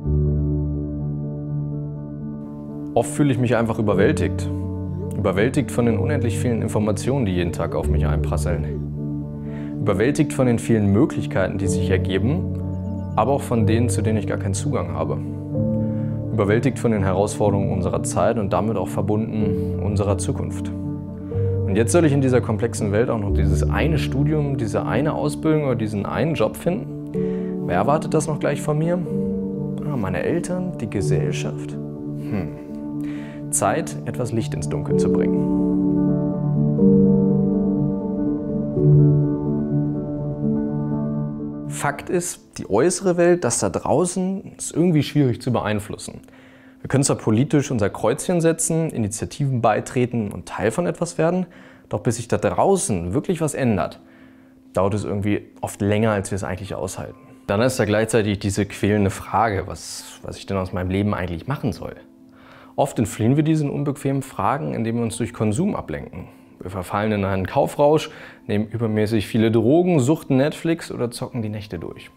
Oft fühle ich mich einfach überwältigt. Überwältigt von den unendlich vielen Informationen, die jeden Tag auf mich einprasseln. Überwältigt von den vielen Möglichkeiten, die sich ergeben, aber auch von denen, zu denen ich gar keinen Zugang habe. Überwältigt von den Herausforderungen unserer Zeit und damit auch verbunden unserer Zukunft. Und jetzt soll ich in dieser komplexen Welt auch noch dieses eine Studium, diese eine Ausbildung oder diesen einen Job finden? Wer erwartet das noch gleich von mir? Meine Eltern, die Gesellschaft? Zeit, etwas Licht ins Dunkel zu bringen. Fakt ist, die äußere Welt, das da draußen, ist irgendwie schwierig zu beeinflussen. Wir können zwar politisch unser Kreuzchen setzen, Initiativen beitreten und Teil von etwas werden, doch bis sich da draußen wirklich was ändert, dauert es irgendwie oft länger, als wir es eigentlich aushalten. Dann ist da gleichzeitig diese quälende Frage, was ich denn aus meinem Leben eigentlich machen soll. Oft entfliehen wir diesen unbequemen Fragen, indem wir uns durch Konsum ablenken. Wir verfallen in einen Kaufrausch, nehmen übermäßig viele Drogen, suchten Netflix oder zocken die Nächte durch.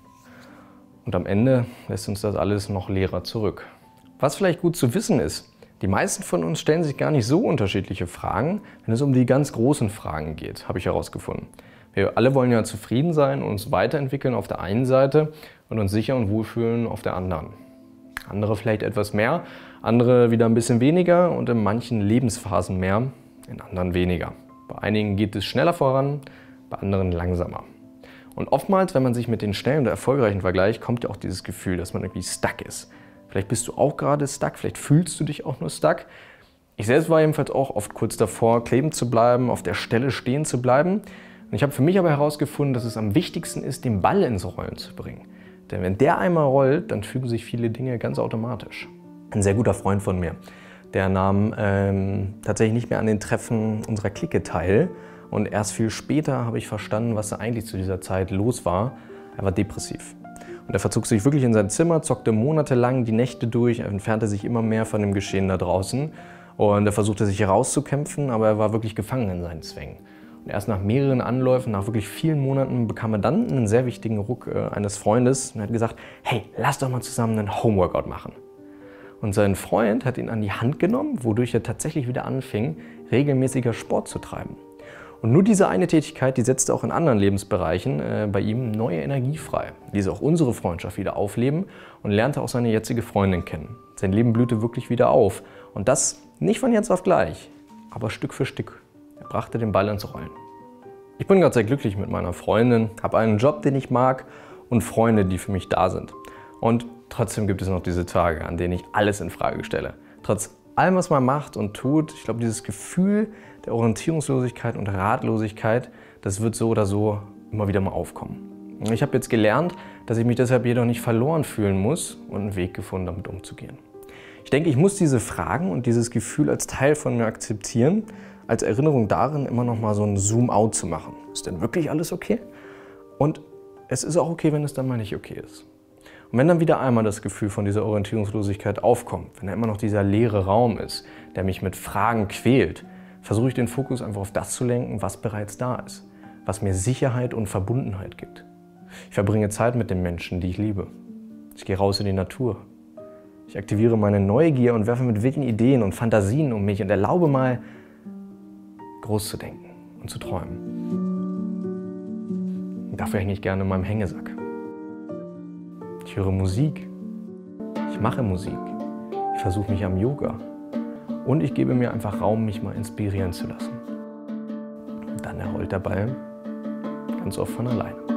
Und am Ende lässt uns das alles noch leerer zurück. Was vielleicht gut zu wissen ist, die meisten von uns stellen sich gar nicht so unterschiedliche Fragen, wenn es um die ganz großen Fragen geht, habe ich herausgefunden. Wir alle wollen ja zufrieden sein und uns weiterentwickeln auf der einen Seite und uns sicher und wohlfühlen auf der anderen. Andere vielleicht etwas mehr, andere wieder ein bisschen weniger und in manchen Lebensphasen mehr, in anderen weniger. Bei einigen geht es schneller voran, bei anderen langsamer. Und oftmals, wenn man sich mit den schnellen oder erfolgreichen vergleicht, kommt ja auch dieses Gefühl, dass man irgendwie stuck ist. Vielleicht bist du auch gerade stuck, vielleicht fühlst du dich auch nur stuck. Ich selbst war jedenfalls auch oft kurz davor, kleben zu bleiben, auf der Stelle stehen zu bleiben. Und ich habe für mich aber herausgefunden, dass es am wichtigsten ist, den Ball ins Rollen zu bringen. Denn wenn der einmal rollt, dann fügen sich viele Dinge ganz automatisch. Ein sehr guter Freund von mir, der nahm tatsächlich nicht mehr an den Treffen unserer Clique teil. Und erst viel später habe ich verstanden, was da eigentlich zu dieser Zeit los war. Er war depressiv. Und er verzog sich wirklich in sein Zimmer, zockte monatelang die Nächte durch, er entfernte sich immer mehr von dem Geschehen da draußen. Und er versuchte sich herauszukämpfen, aber er war wirklich gefangen in seinen Zwängen. Und erst nach mehreren Anläufen, nach wirklich vielen Monaten, bekam er dann einen sehr wichtigen Ruck eines Freundes und hat gesagt, hey, lass doch mal zusammen einen Homeworkout machen. Und sein Freund hat ihn an die Hand genommen, wodurch er tatsächlich wieder anfing, regelmäßiger Sport zu treiben. Und nur diese eine Tätigkeit, die setzte auch in anderen Lebensbereichen bei ihm neue Energie frei. Ließ auch unsere Freundschaft wieder aufleben und lernte auch seine jetzige Freundin kennen. Sein Leben blühte wirklich wieder auf. Und das nicht von jetzt auf gleich, aber Stück für Stück. Er brachte den Ball ins Rollen. Ich bin gerade sehr glücklich mit meiner Freundin, habe einen Job, den ich mag und Freunde, die für mich da sind. Und trotzdem gibt es noch diese Tage, an denen ich alles in Frage stelle. Trotz allem, was man macht und tut, ich glaube, dieses Gefühl der Orientierungslosigkeit und Ratlosigkeit, das wird so oder so immer wieder mal aufkommen. Ich habe jetzt gelernt, dass ich mich deshalb jedoch nicht verloren fühlen muss und einen Weg gefunden, damit umzugehen. Ich denke, ich muss diese Fragen und dieses Gefühl als Teil von mir akzeptieren, als Erinnerung darin, immer noch mal so ein Zoom-out zu machen. Ist denn wirklich alles okay? Und es ist auch okay, wenn es dann mal nicht okay ist. Und wenn dann wieder einmal das Gefühl von dieser Orientierungslosigkeit aufkommt, wenn da immer noch dieser leere Raum ist, der mich mit Fragen quält, versuche ich den Fokus einfach auf das zu lenken, was bereits da ist, was mir Sicherheit und Verbundenheit gibt. Ich verbringe Zeit mit den Menschen, die ich liebe. Ich gehe raus in die Natur. Ich aktiviere meine Neugier und werfe mit wilden Ideen und Fantasien um mich und erlaube mal, groß zu denken und zu träumen. Und dafür hänge ich gerne in meinem Hängesack. Ich höre Musik, ich mache Musik, ich versuche mich am Yoga und ich gebe mir einfach Raum, mich mal inspirieren zu lassen. Und dann rollt der Ball ganz oft von alleine.